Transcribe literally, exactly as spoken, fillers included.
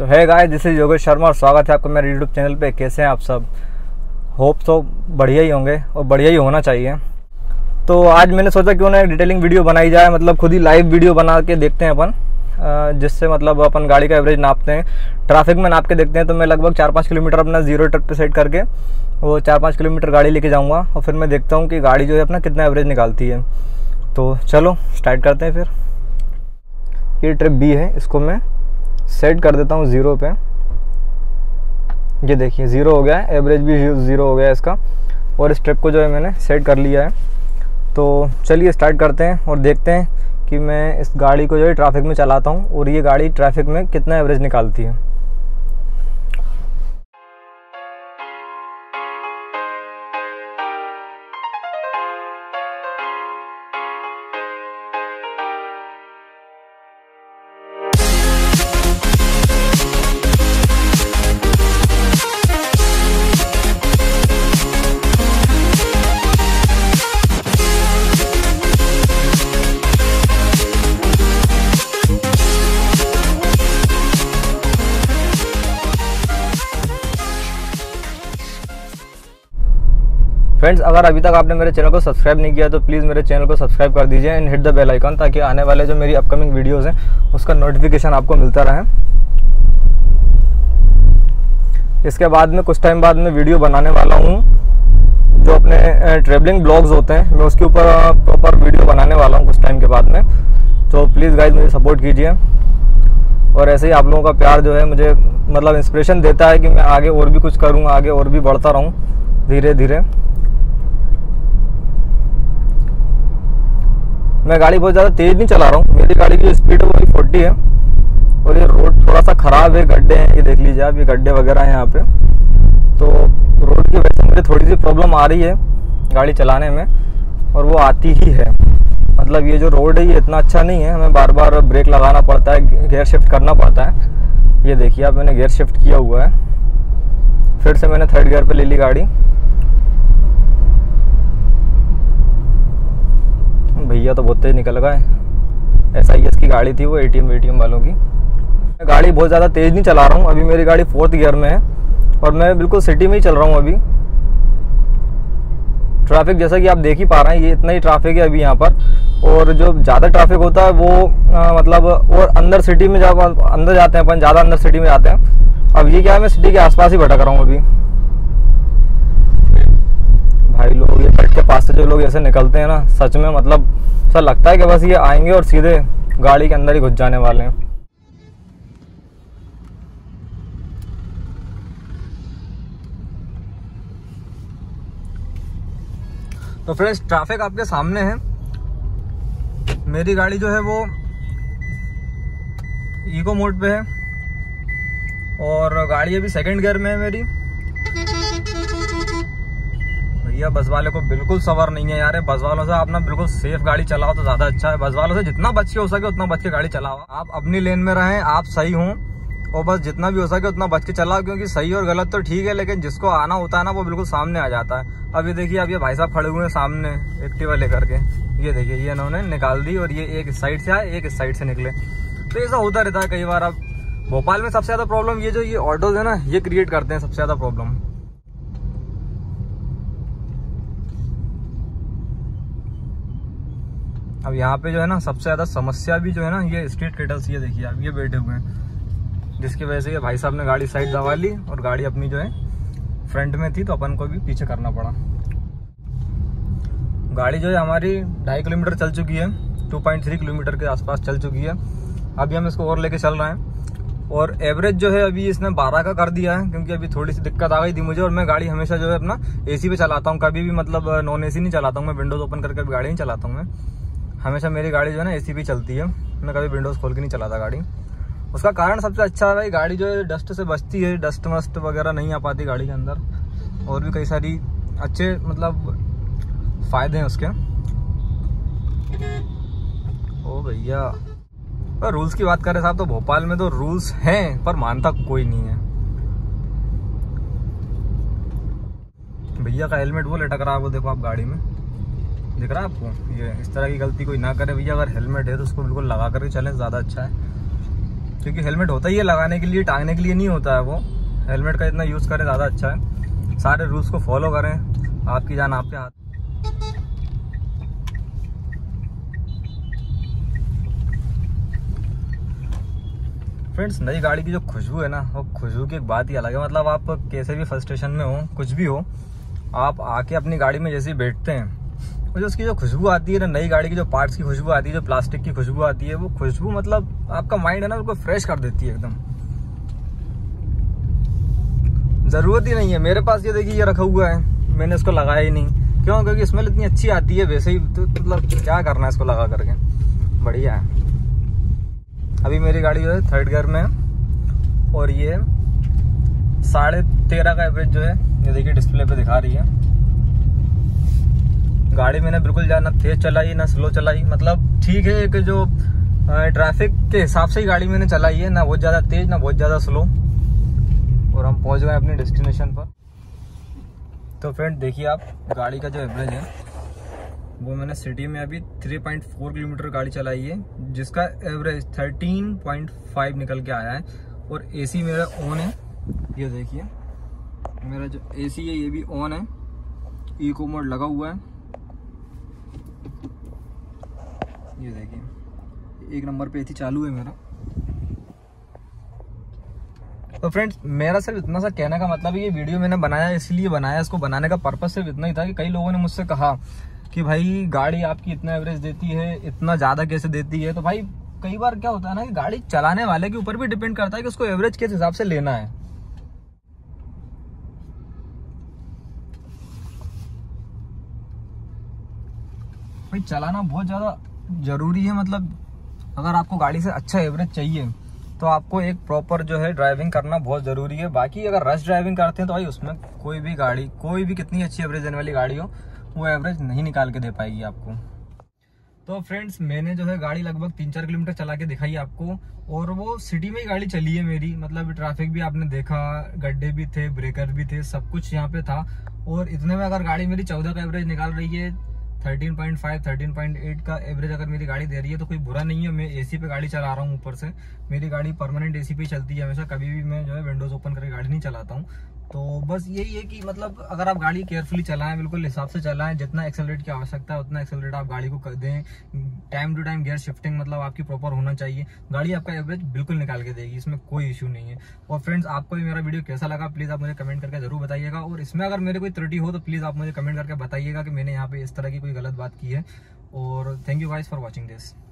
तो है guys, this is Yogesh Sharma और स्वागत है आपका मेरे यूट्यूब चैनल पे। कैसे हैं आप सब? होप तो बढ़िया ही होंगे और बढ़िया ही होना चाहिए। तो आज मैंने सोचा क्यों ना एक डिटेलिंग वीडियो बनाई जाए, मतलब खुद ही लाइव वीडियो बना के देखते हैं अपन, जिससे मतलब अपन गाड़ी का एवरेज नापते हैं, ट्रैफिक में नाप के देखते हैं। तो मैं लगभग चार पाँच किलोमीटर अपना जीरो ट्रिप पे सेट करके वो चार पाँच किलोमीटर गाड़ी लेके जाऊँगा और फिर मैं देखता हूँ कि गाड़ी जो है अपना कितना एवरेज निकालती है। तो चलो स्टार्ट करते हैं। फिर ये ट्रिप बी है, इसको मैं सेट कर देता हूँ ज़ीरो पे। ये देखिए ज़ीरो हो गया है, एवरेज भी ज़ीरो हो गया है इसका, और इस ट्रिप को जो है मैंने सेट कर लिया है। तो चलिए स्टार्ट करते हैं और देखते हैं कि मैं इस गाड़ी को जो है ट्रैफिक में चलाता हूँ और ये गाड़ी ट्रैफिक में कितना एवरेज निकालती है। फ्रेंड्स, अगर अभी तक आपने मेरे चैनल को सब्सक्राइब नहीं किया तो प्लीज़ मेरे चैनल को सब्सक्राइब कर दीजिए and hit the bell icon, ताकि आने वाले जो मेरी अपकमिंग वीडियोस हैं उसका नोटिफिकेशन आपको मिलता रहे। इसके बाद में कुछ टाइम बाद में वीडियो बनाने वाला हूँ जो अपने ट्रेवलिंग ब्लॉग्स होते हैं, मैं उसके ऊपर प्रॉपर वीडियो बनाने वाला हूँ कुछ टाइम के बाद में। तो प्लीज़ गाइज मुझे सपोर्ट कीजिए, और ऐसे ही आप लोगों का प्यार जो है मुझे मतलब इंस्पिरेशन देता है कि मैं आगे और भी कुछ करूँ, आगे और भी बढ़ता रहूँ धीरे धीरे। मैं गाड़ी बहुत ज़्यादा तेज़ नहीं चला रहा हूँ, मेरी गाड़ी की स्पीड है वो फोर्टी है, और ये रोड थोड़ा सा ख़राब है, गड्ढे हैं, ये देख लीजिए आप, ये गड्ढे वगैरह हैं यहाँ पे। तो रोड की वजह से मुझे थोड़ी सी प्रॉब्लम आ रही है गाड़ी चलाने में, और वो आती ही है। मतलब ये जो रोड है ये इतना अच्छा नहीं है, हमें बार बार ब्रेक लगाना पड़ता है, गियर शिफ्ट करना पड़ता है। ये देखिए आप, मैंने गियर शिफ्ट किया हुआ है, फिर से मैंने थर्ड गियर पर ले ली गाड़ी। भैया तो बहुत तेज निकल गए। एस आई एस की गाड़ी थी वो, एटीएम वेटीएम वालों की। मैं गाड़ी बहुत ज़्यादा तेज़ नहीं चला रहा हूँ, अभी मेरी गाड़ी फोर्थ गियर में है और मैं बिल्कुल सिटी में ही चल रहा हूँ अभी। ट्रैफिक जैसा कि आप देख ही पा रहे हैं, ये इतना ही ट्रैफिक है अभी यहाँ पर, और जो ज़्यादा ट्रैफिक होता है वो आ, मतलब और अंदर सिटी में जब अंदर जाते हैं अपन, ज़्यादा अंदर सिटी में जाते हैं। अब ये क्या है, मैं सिटी के आसपास ही भटक रहा हूँ अभी। भाई लोग ये कट के पास से जो लोग ऐसे निकलते हैं ना, सच में मतलब ऐसा लगता है कि बस ये आएंगे और सीधे गाड़ी के अंदर ही घुस जाने वाले हैं। तो फ्रेंड्स, ट्रैफिक आपके सामने है। मेरी गाड़ी जो है वो इको मोड पे है और गाड़ी अभी सेकंड गियर में है मेरी। भैया बस वाले को बिल्कुल सवार नहीं है यार, बस वालों से आप ना बिल्कुल सेफ गाड़ी चलाओ तो ज्यादा अच्छा है। बस वालों से जितना बच के हो सके उतना बच के गाड़ी चलाओ। आप अपनी लेन में रहें, आप सही हों, और बस जितना भी हो सके उतना बच के चलाओ, क्योंकि सही और गलत तो ठीक है, लेकिन जिसको आना होता है ना वो बिल्कुल सामने आ जाता है। अब ये देखिए, अब ये भाई साहब खड़े हुए हैं सामने एक्टिवा लेकर के, ये देखिए ये इन्होंने निकाल दी और ये एक इस साइड से आए, एक इस साइड से निकले। तो ऐसा होता रहता है कई बार। अब भोपाल में सबसे ज्यादा प्रॉब्लम ये जो ये ऑटोज है ना, ये क्रिएट करते हैं सबसे ज्यादा प्रॉब्लम। अब यहाँ पे जो है ना सबसे ज्यादा समस्या भी जो है ना, ये स्ट्रीट कैटल्स, ये देखिए आप, ये बैठे हुए हैं, जिसकी वजह से ये भाई साहब ने गाड़ी साइड दबा ली और गाड़ी अपनी जो है फ्रंट में थी, तो अपन को भी पीछे करना पड़ा। गाड़ी जो है हमारी ढाई किलोमीटर चल चुकी है, टू पॉइंट थ्री किलोमीटर के आसपास चल चुकी है। अभी हम इसको और लेके चल रहे हैं, और एवरेज जो है अभी इसने बारह का कर दिया है, क्योंकि अभी थोड़ी सी दिक्कत आ गई थी मुझे। और मैं गाड़ी हमेशा जो है अपना एसी पे चलाता हूँ, कभी भी मतलब नॉन एसी नहीं चलाता हूँ मैं, विंडोज ओपन करके गाड़ी नहीं चलाता हूँ मैं। हमेशा मेरी गाड़ी जो है ना एसी भी चलती है, मैं कभी विंडोज खोल के नहीं चलाता गाड़ी। उसका कारण सबसे अच्छा है भाई, गाड़ी जो है डस्ट से बचती है, डस्ट वस्ट वगैरह नहीं आ पाती गाड़ी के अंदर, और भी कई सारी अच्छे मतलब फायदे हैं उसके। ओ भैया, पर रूल्स की बात करें साहब तो भोपाल में तो रूल्स हैं पर मानता कोई नहीं है। भैया का हेलमेट वो लटक रहा है, वो देखो आप गाड़ी में, दिख रहा है आपको। ये इस तरह की गलती कोई ना करे भैया, अगर हेलमेट है तो उसको बिल्कुल लगा कर चलें, ज़्यादा अच्छा है। क्योंकि हेलमेट होता ही है लगाने के लिए, टांगने के लिए नहीं होता है वो। हेलमेट का इतना यूज़ करें ज़्यादा अच्छा है। सारे रूल्स को फॉलो करें, आपकी जान आपके हाथ। फ्रेंड्स, नई गाड़ी की जो खुशबू है ना, वो खुशबू की एक बात ही अलग है। मतलब आप कैसे भी फर्स्ट स्टेशन में हो, कुछ भी हो, आप आके अपनी गाड़ी में जैसे ही बैठते हैं, वो जो उसकी जो खुशबू आती है ना, नई गाड़ी की जो पार्ट्स की खुशबू आती है, जो प्लास्टिक की खुशबू आती है, वो खुशबू मतलब आपका माइंड है ना, उसको फ्रेश कर देती है एकदम। जरूरत ही नहीं है, मेरे पास ये देखिए ये रखा हुआ है, मैंने इसको लगाया ही नहीं। क्यों? क्योंकि स्मेल इतनी अच्छी आती है वैसे ही, तो मतलब क्या करना है इसको लगा करके, बढ़िया है। अभी मेरी गाड़ी जो है थर्ड गियर में है और ये साढ़े तेरह का एवरेज जो है ये देखिए डिस्प्ले पे दिखा रही है। गाड़ी मैंने बिल्कुल ज्यादा ना तेज चलाई ना स्लो चलाई, मतलब ठीक है कि जो ट्रैफिक के हिसाब से ही गाड़ी मैंने चलाई है, ना बहुत ज्यादा तेज ना बहुत ज्यादा स्लो। और हम पहुंच गए अपने डेस्टिनेशन पर। तो फ्रेंड देखिए आप, गाड़ी का जो एवरेज है वो मैंने सिटी में अभी तीन पॉइंट चार किलोमीटर गाड़ी चलाई है, जिसका एवरेज तेरह पॉइंट पाँच निकल के आया है। और एसी मेरा ऑन है, ये देखिए मेरा जो एसी है ये भी ऑन है, इको मोड लगा हुआ है, ये देखिए एक नंबर पे एसी चालू है मेरा। तो फ्रेंड्स, मेरा सिर्फ इतना सा कहने का मतलब है, ये वीडियो मैंने बनाया इसलिए बनाया, इसको बनाने का पर्पस सिर्फ इतना ही था कि कई लोगों ने मुझसे कहा कि भाई गाड़ी आपकी इतना एवरेज देती है, इतना ज्यादा कैसे देती है। तो भाई कई बार क्या होता है ना कि गाड़ी चलाने वाले के ऊपर भी डिपेंड करता है कि उसको एवरेज किस हिसाब से लेना है। भाई चलाना बहुत ज्यादा जरूरी है। मतलब अगर आपको गाड़ी से अच्छा एवरेज चाहिए तो आपको एक प्रॉपर जो है ड्राइविंग करना बहुत जरूरी है। बाकी अगर रश ड्राइविंग करते हैं तो भाई उसमें कोई भी गाड़ी, कोई भी कितनी अच्छी एवरेज देने वाली गाड़ी हो, वो एवरेज नहीं निकाल के दे पाएगी आपको। तो फ्रेंड्स, मैंने जो है गाड़ी लगभग तीन चार किलोमीटर चला के दिखाई आपको, और वो सिटी में ही गाड़ी चली है मेरी। मतलब ट्रैफिक भी आपने देखा, गड्ढे भी थे, ब्रेकर भी थे, सब कुछ यहाँ पे था। और इतने में अगर गाड़ी मेरी चौदह का एवरेज निकाल रही है, तेरह पॉइंट पाँच, तेरह पॉइंट आठ का एवरेज अगर मेरी गाड़ी दे रही है तो कोई बुरा नहीं है। मैं एसी पे गाड़ी चला रहा हूँ, ऊपर से मेरी गाड़ी परमानेंट एसी पे चलती है हमेशा, कभी भी मैं जो है विंडोज ओपन करके गाड़ी नहीं चलाता हूँ। तो बस यही है कि मतलब अगर आप गाड़ी केयरफुली चलाएं, बिल्कुल हिसाब से चलाएं, जितना एक्सेलरेट की आवश्यकता है उतना एक्सेलरेट आप गाड़ी को कर दें। Time to time gear shifting मतलब आपकी प्रॉपर होना चाहिए, गाड़ी आपका एवरेज बिल्कुल निकाल के देगी, इसमें कोई इशू नहीं है। और फ्रेंड्स, आपको भी मेरा वीडियो कैसा लगा प्लीज आप मुझे कमेंट करके जरूर बताइएगा, और इसमें अगर मेरे कोई त्रुटि हो तो प्लीज आप मुझे कमेंट करके बताइएगा कि मैंने यहाँ पे इस तरह की कोई गलत बात की है। और thank you guys for watching this.